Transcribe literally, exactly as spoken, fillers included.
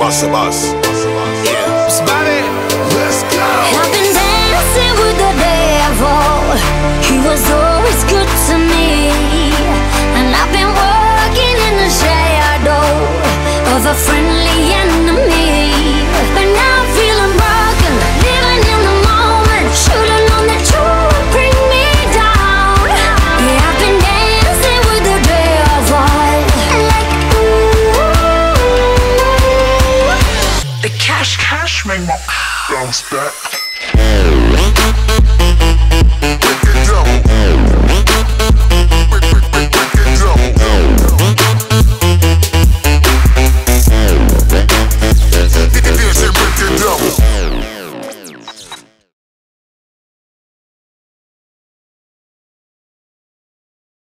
Bust a bus. Yeah. Somebody, let's go. I've been dancing with the devil. He was always good to me. And I've been working in the shadow of a friendly enemy. But now I'm feeling broken, living in the moment. Should've known that you would bring me down. Yeah, I've been dancing with the devil. Like, ooh. The cash, cash make my bounce back.